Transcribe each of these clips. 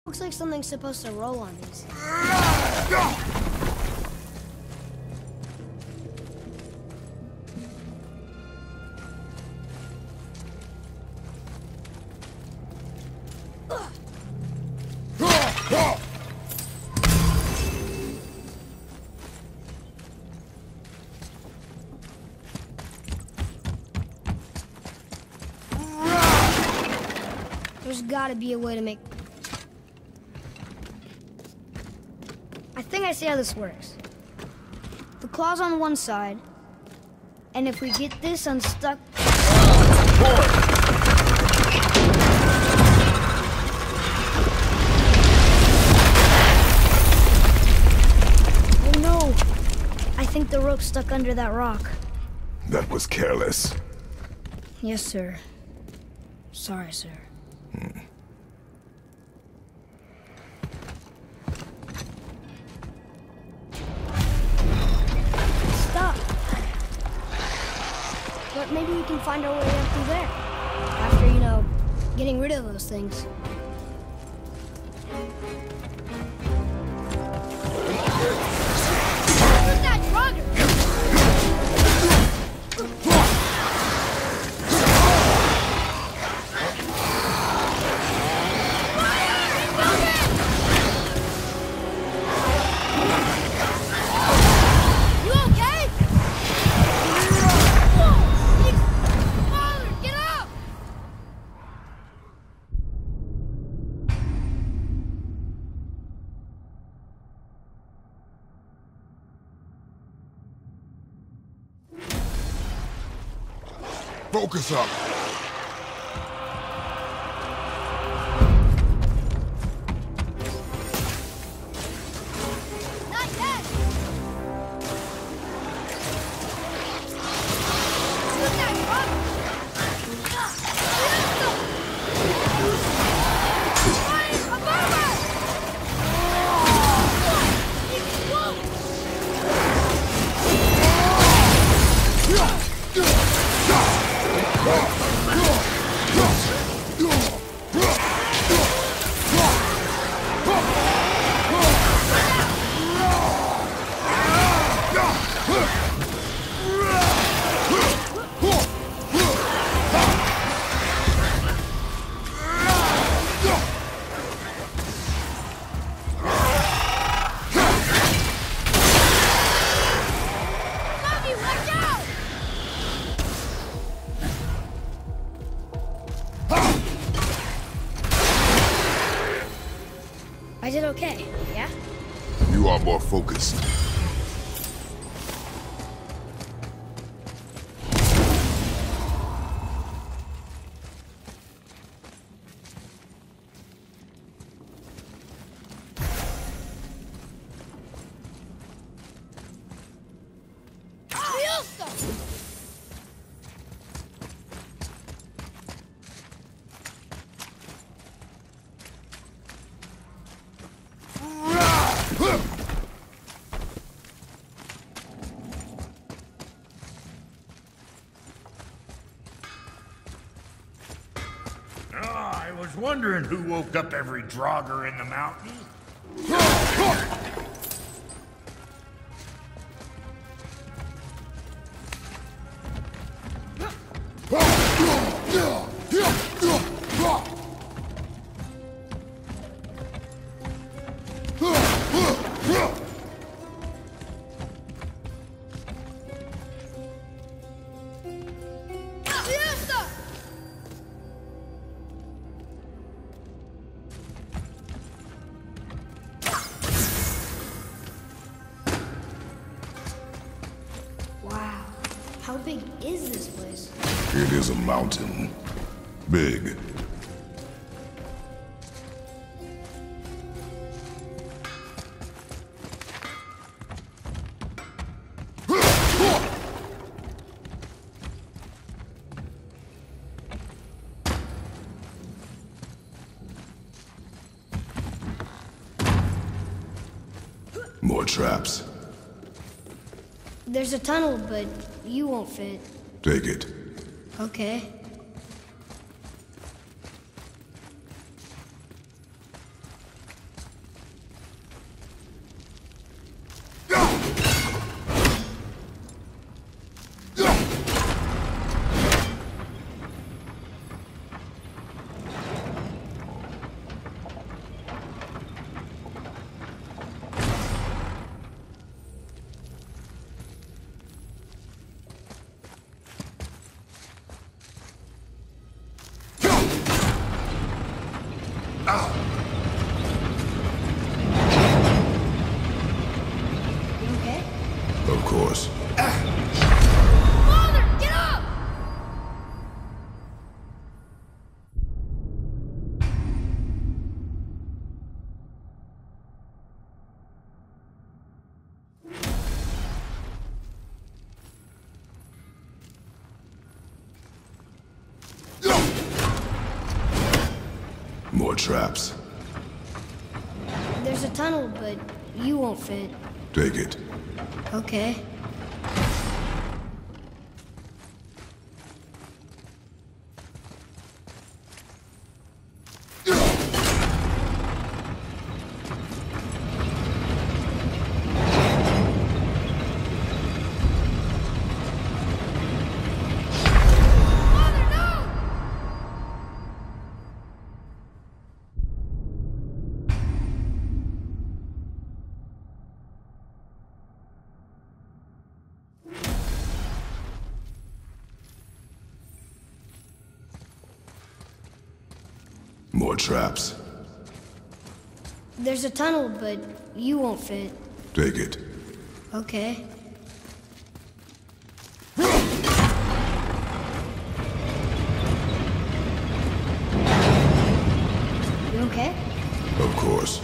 Looks like something's supposed to roll on these. There's gotta be a way to make... I think I see how this works. The claw's on one side, and if we get this unstuck... Oh no! I think the rope's stuck under that rock. That was careless. Yes, sir. Sorry, sir. Stop. But maybe we can find our way up through there. After, you know, getting rid of those things. Who's that drugger? Focus up. Not yet. Who's that drugger? I did okay, yeah? You are more focused. I was wondering who woke up every drogger in the mountain. Wow. How big is this place? It is a mountain. Big. More traps. There's a tunnel, but you won't fit. Take it. Okay. More traps. There's a tunnel, but you won't fit. Take it. Okay. More traps. There's a tunnel, but you won't fit. Take it. Okay. You okay? Of course.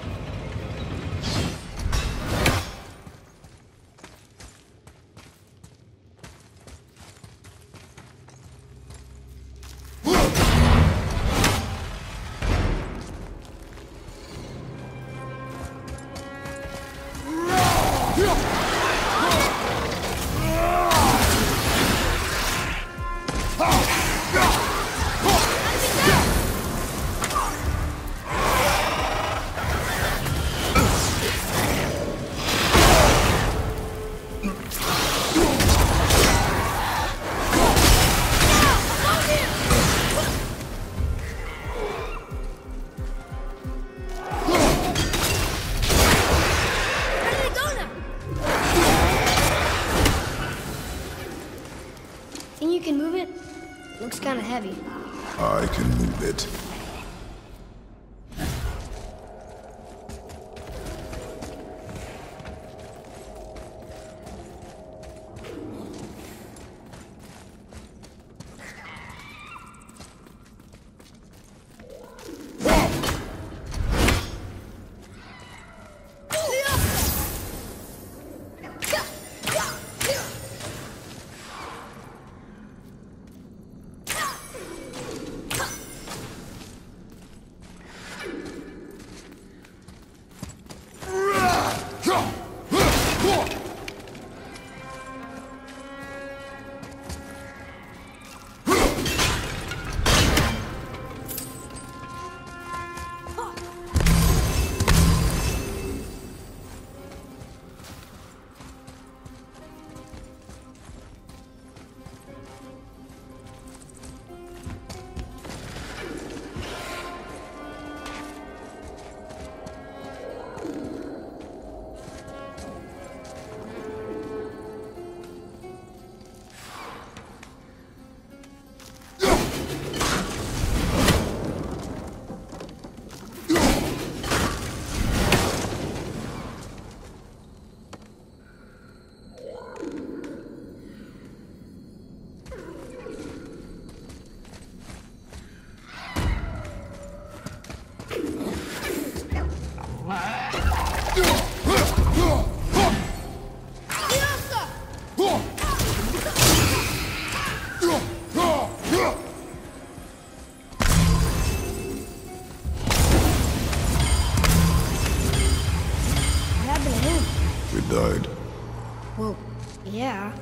You can move it? Looks kind of heavy. I can move it. Died. Well, yeah.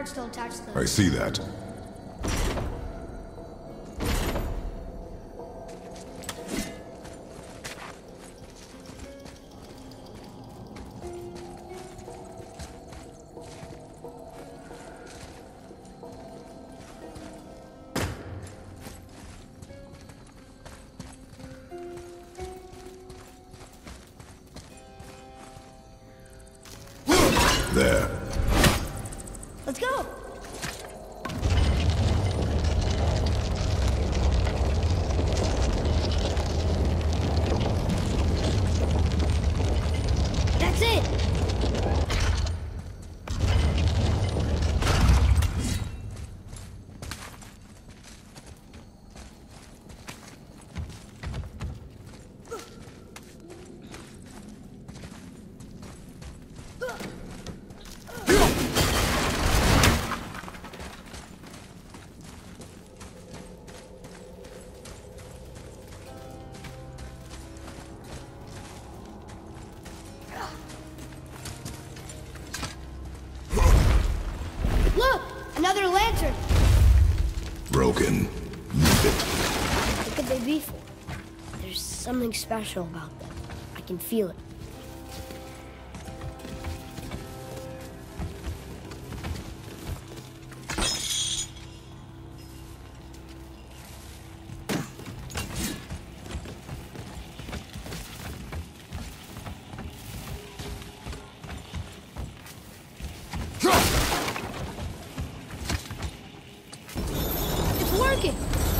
works to attach the... I see that. There. Let's go! That's it! Look! Another lantern! Broken. Move it. What could they be for? There's something special about them. I can feel it. It's working!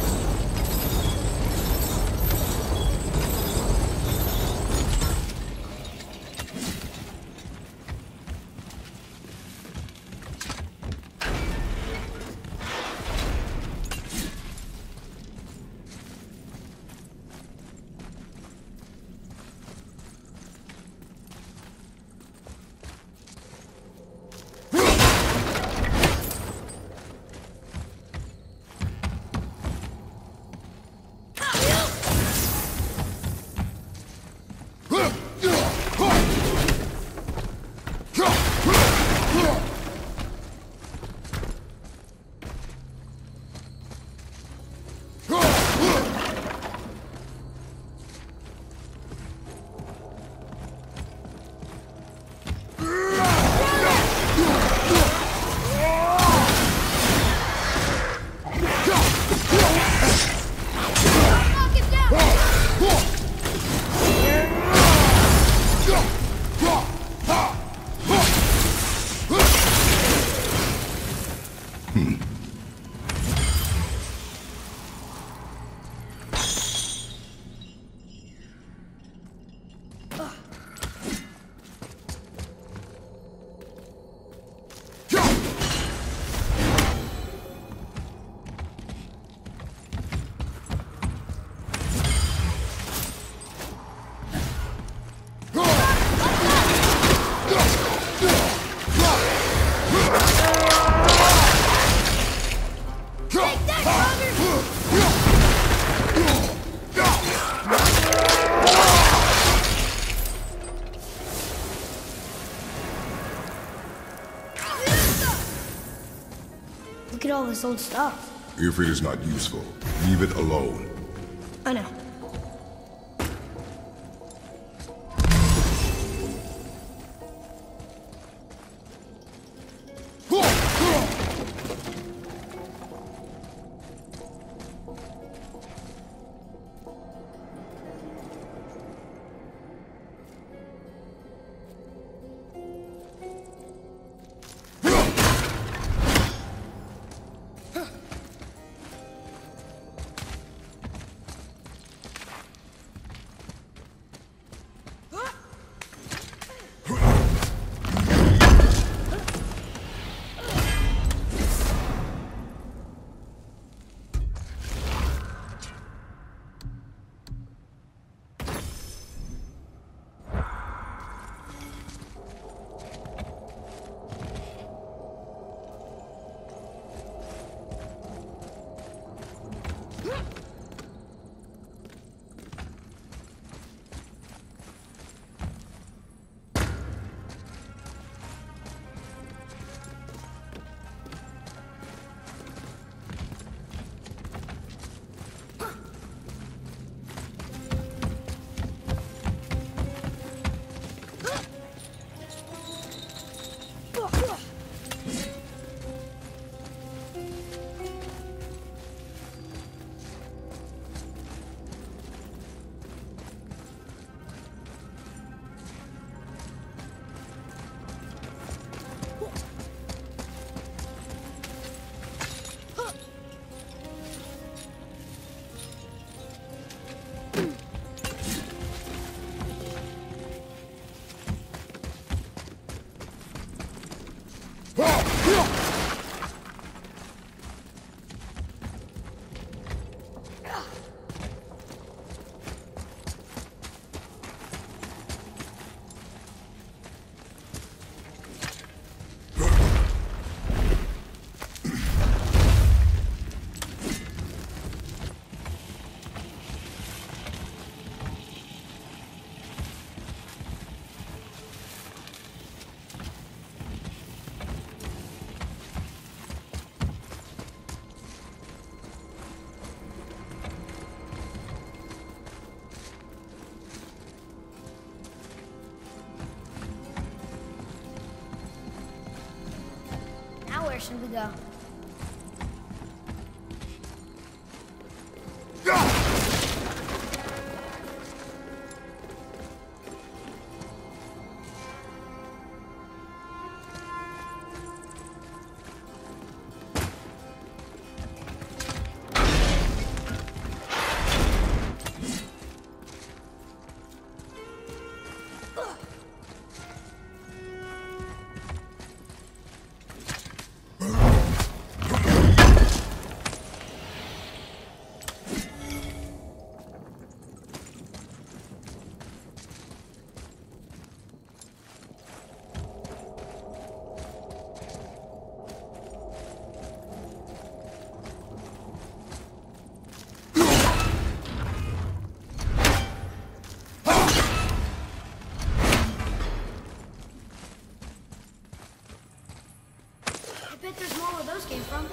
Look at all this old stuff. If it is not useful, leave it alone. I know. Where should we go? I bet there's more where those came from.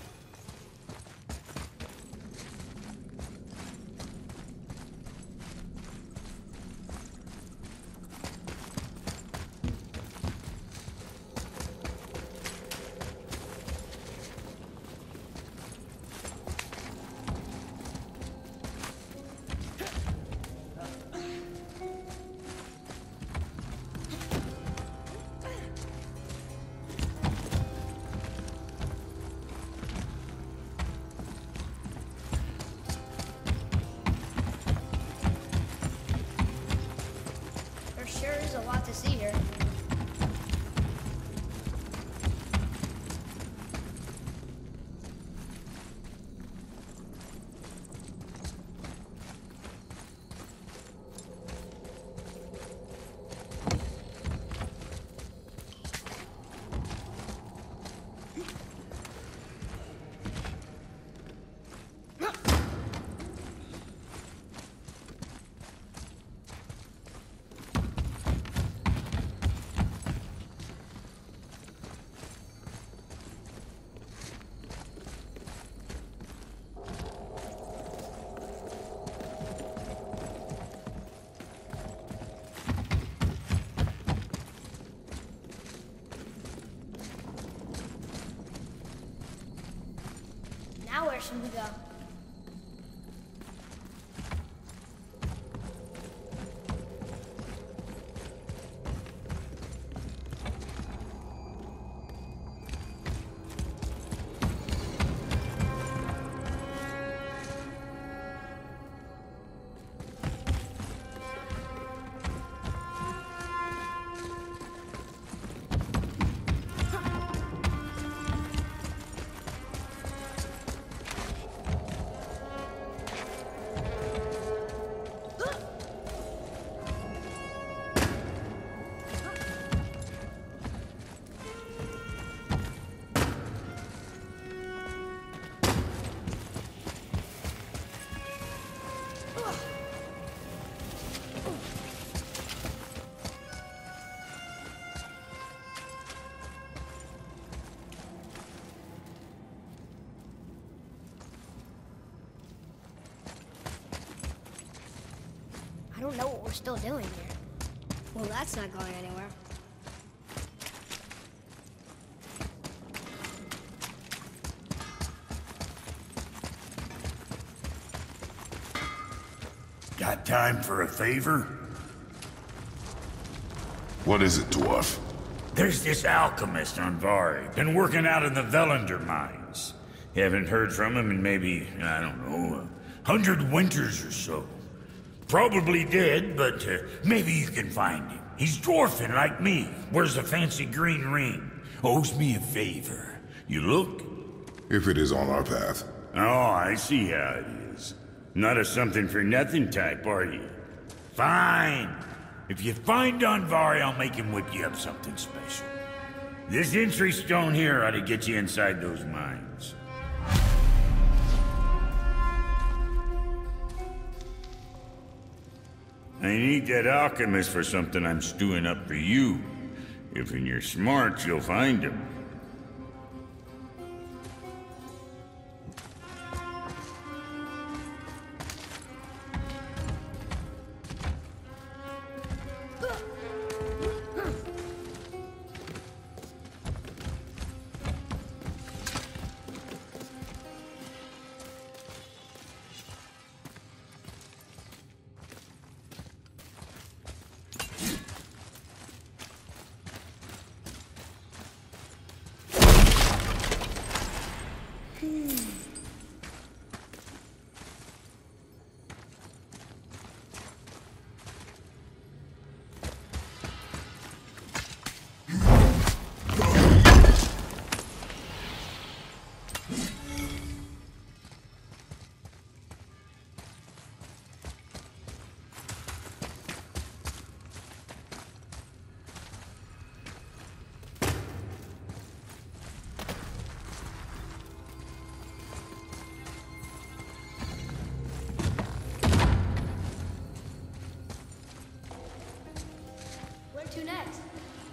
A lot to see here. Now where should we go? I don't know what we're still doing here. Well, that's not going anywhere. Got time for a favor? What is it, dwarf? There's this alchemist on Vari. Been working out in the Velander mines. Haven't heard from him in maybe, I don't know, 100 winters or so. Probably dead, but maybe you can find him. He's dwarfing like me. Wears a fancy green ring. owes me a favor. You look? If it is on our path. Oh, I see how it is. Not a something-for-nothing type, are you? Fine. If you find Andvari, I'll make him whip you up something special. This entry stone here ought to get you inside those mines. I need that alchemist for something I'm stewing up for you. If you're smart, you'll find him. To next.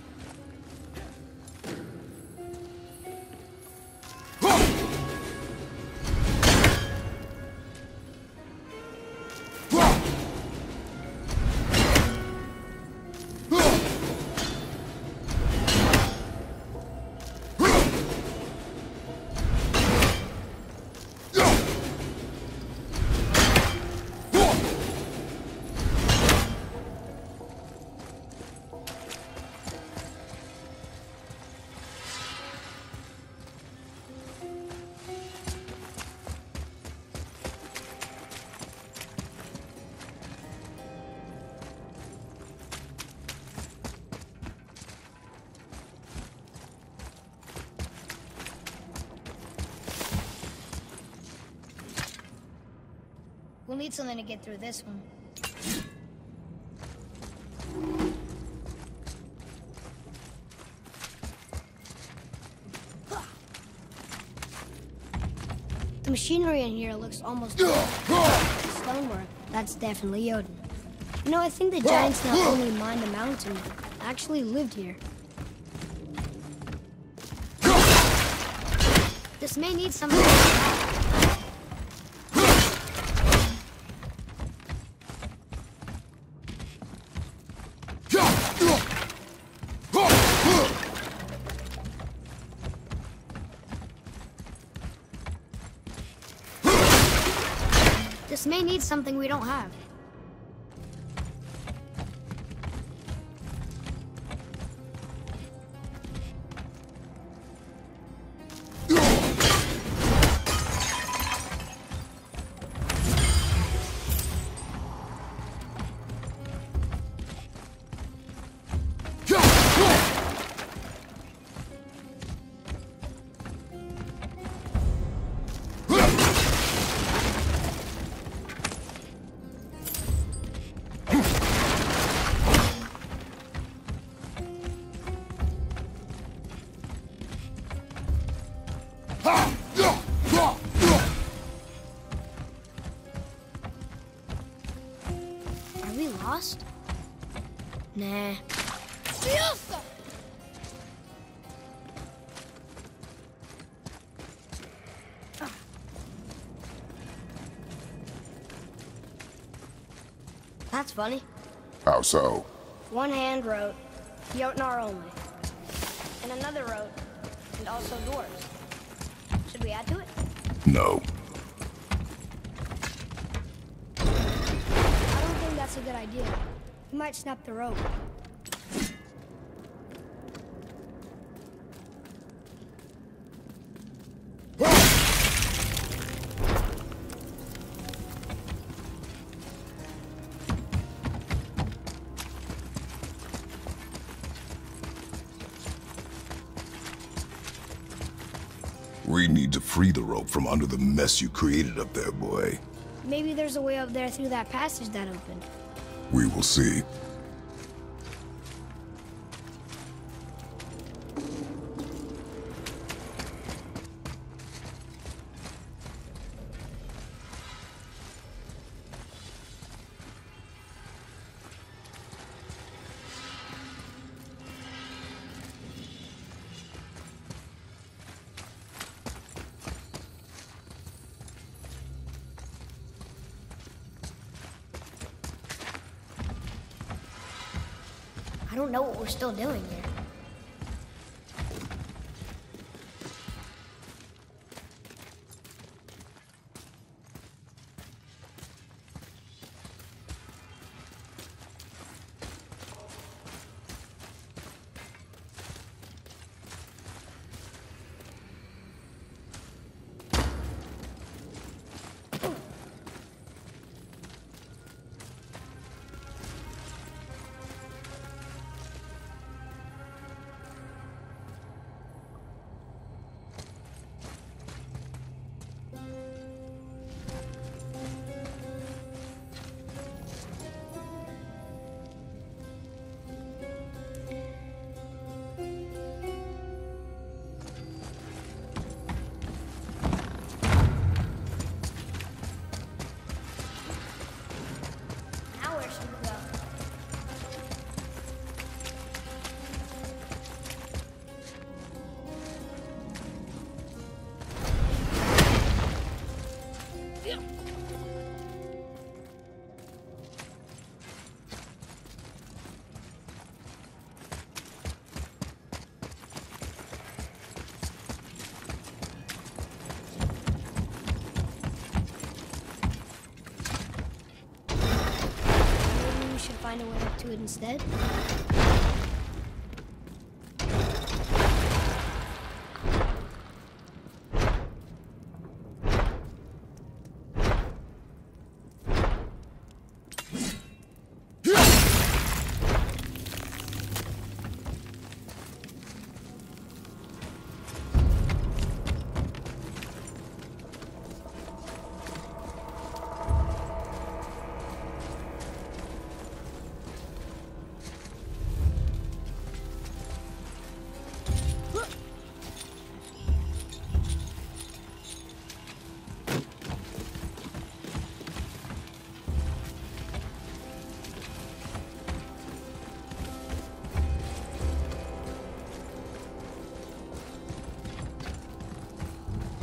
We'll need something to get through this one. The machinery in here looks almost like stonework. That's definitely Jotun. You know, I think the giants not only mined the mountain, but actually lived here. This may need some... This may need something we don't have. Lost? Nah. That's funny. How so? One hand wrote, Jotnar only. And another wrote, and also dwarves. Should we add to it? No. That's a good idea. You might snap the rope. We need to free the rope from under the mess you created up there, boy. Maybe there's a way up there through that passage that opened. We will see. I don't know what we're still doing here. Find a way up to it instead.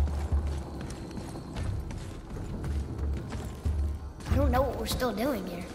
I don't know what we're still doing here.